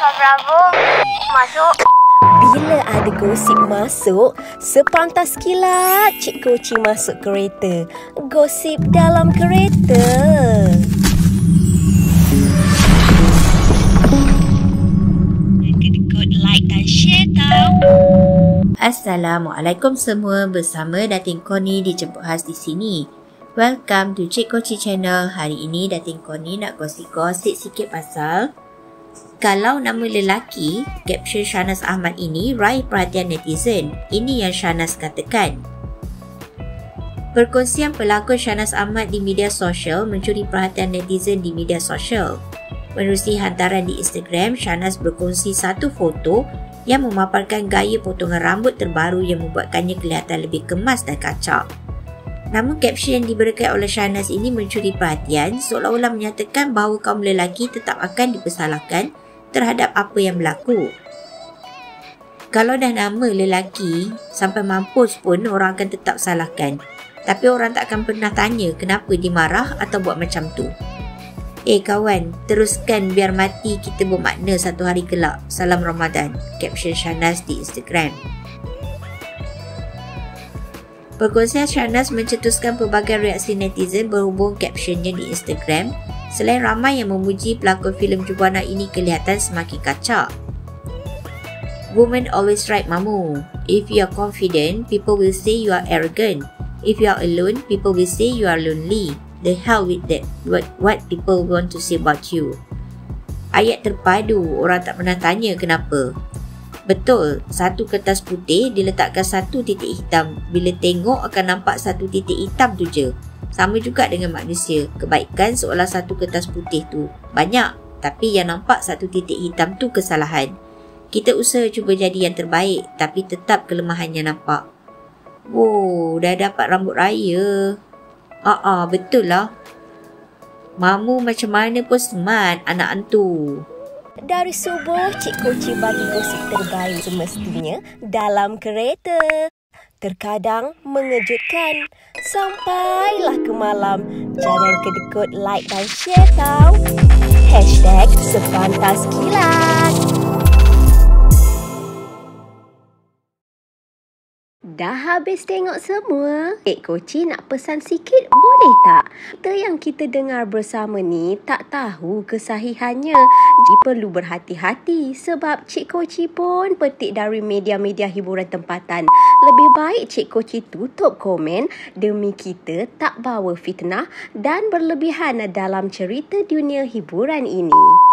Bravo. Masuk. Bila ada gosip masuk, sepantas kilat Cik Koci masuk kereta. Gosip dalam kereta. Kedekut like dan share tau. Assalamualaikum semua, bersama Datin Koni dijemput khas di sini. Welcome to Cik Koci channel. Hari ini Datin Koni nak gosip-gosip sikit pasal kalau nama lelaki, caption Shahnaz Ahmad ini raih perhatian netizen. Ini yang Shahnaz katakan. Perkongsian pelakon Shahnaz Ahmad di media sosial mencuri perhatian netizen di media sosial. Menerusi hantaran di Instagram, Shahnaz berkongsi satu foto yang memaparkan gaya potongan rambut terbaru yang membuatkannya kelihatan lebih kemas dan kacak. Namun caption yang diberikan oleh Shahnaz ini mencuri perhatian, seolah-olah menyatakan bahawa kaum lelaki tetap akan dipersalahkan terhadap apa yang berlaku. Kalau dah nama lelaki, sampai mampus pun orang akan tetap salahkan. Tapi orang tak akan pernah tanya kenapa dia marah atau buat macam tu. Kawan, teruskan biar mati kita bermakna satu hari kelak. Salam Ramadan. Caption Shahnaz di Instagram. Perkongsian Shahnaz mencetuskan pelbagai reaksi netizen berhubung captionnya di Instagram. Selain ramai yang memuji pelakon filem Jubana ini kelihatan semakin kacak. Women always right, mamu. If you are confident, people will say you are arrogant. If you are alone, people will say you are lonely. The hell with that. What people want to say about you. Ayat terpadu, orang tak pernah tanya kenapa. Betul, satu kertas putih diletakkan satu titik hitam. Bila tengok akan nampak satu titik hitam tu je. Sama juga dengan manusia, kebaikan seolah satu kertas putih tu banyak, tapi yang nampak satu titik hitam tu kesalahan. Kita usaha cuba jadi yang terbaik, tapi tetap kelemahannya nampak. Wow, dah dapat rambut raya. Betul lah. Mamu macam mana pun smart anak antu. Dari subuh, Cik Koci bagi gosip terbaik semestinya dalam kereta. Terkadang mengejutkan. Sampailah ke malam. Jangan kedekut like dan share tau. #sepantas kilat. Dah habis tengok semua? Cik Koci nak pesan sikit, boleh tak? Cerita yang kita dengar bersama ni tak tahu kesahihannya. Perlu berhati-hati sebab Cik Koci pun petik dari media-media hiburan tempatan. Lebih baik Cik Koci tutup komen demi kita tak bawa fitnah dan berlebihan dalam cerita dunia hiburan ini.